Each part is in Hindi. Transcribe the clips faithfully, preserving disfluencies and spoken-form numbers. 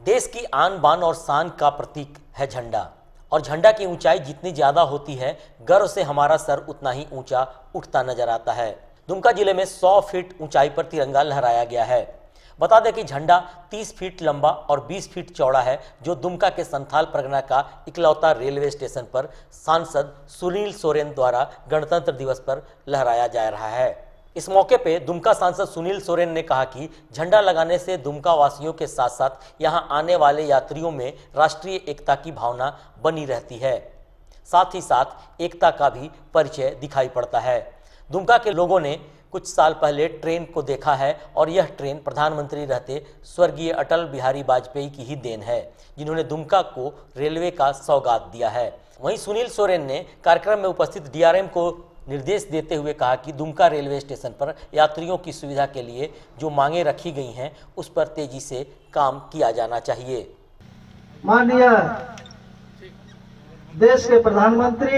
देश की आन बान और शान का प्रतीक है झंडा, और झंडा की ऊंचाई जितनी ज्यादा होती है, गर्व से हमारा सर उतना ही ऊंचा उठता नजर आता है। दुमका जिले में सौ फीट ऊंचाई पर तिरंगा लहराया गया है। बता दें कि झंडा तीस फीट लंबा और बीस फीट चौड़ा है, जो दुमका के संथाल परगना का इकलौता रेलवे स्टेशन पर सांसद सुनील सोरेन द्वारा गणतंत्र दिवस पर लहराया जा रहा है। इस मौके पे दुमका सांसद सुनील सोरेन ने कहा कि झंडा लगाने से दुमका वासियों के साथ साथ यहां आने वाले यात्रियों में राष्ट्रीय एकता की भावना बनी रहती है, साथ ही साथ एकता का भी परिचय दिखाई पड़ता है। दुमका के लोगों ने कुछ साल पहले ट्रेन को देखा है, और यह ट्रेन प्रधानमंत्री रहते स्वर्गीय अटल बिहारी वाजपेयी की ही देन है, जिन्होंने दुमका को रेलवे का सौगात दिया है। वहीं सुनील सोरेन ने कार्यक्रम में उपस्थित डीआरएम को निर्देश देते हुए कहा कि दुमका रेलवे स्टेशन पर यात्रियों की सुविधा के लिए जो मांगे रखी गई हैं, उस पर तेजी से काम किया जाना चाहिए। माननीय देश के प्रधानमंत्री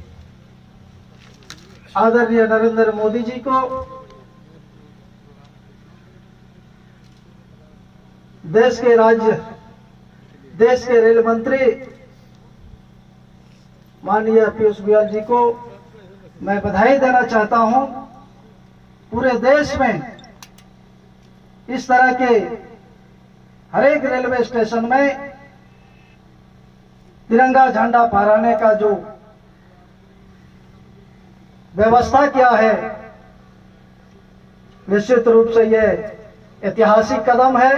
आदरणीय नरेंद्र मोदी जी को, देश के राज्य देश के रेल मंत्री माननीय पीयूष गोयल जी को मैं बधाई देना चाहता हूं। पूरे देश में इस तरह के हर एक रेलवे स्टेशन में तिरंगा झंडा फहराने का जो व्यवस्था किया है, निश्चित रूप से यह ऐतिहासिक कदम है।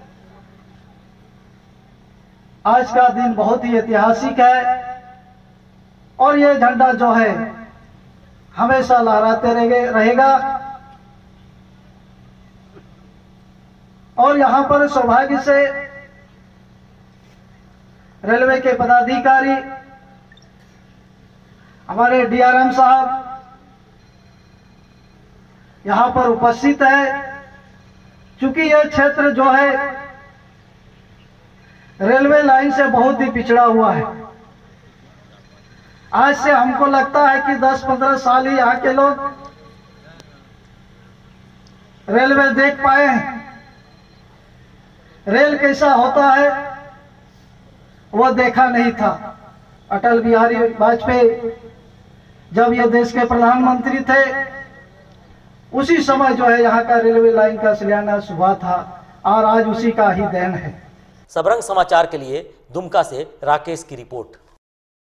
आज का दिन बहुत ही ऐतिहासिक है, और यह झंडा जो है हमेशा लहराते रहेगा। और यहां पर सौभाग्य से रेलवे के पदाधिकारी, हमारे डीआरएम साहब यहां पर उपस्थित है। चूंकि यह क्षेत्र जो है रेलवे लाइन से बहुत ही पिछड़ा हुआ है। आज से हमको लगता है कि दस पंद्रह साल ही यहाँ के लोग रेलवे देख पाए हैं। रेल कैसा होता है वो देखा नहीं था। अटल बिहारी वाजपेयी जब ये देश के प्रधानमंत्री थे, उसी समय जो है यहाँ का रेलवे लाइन का शिलान्यास हुआ था, और आज उसी का ही देन है। सबरंग समाचार के लिए दुमका से राकेश की रिपोर्ट।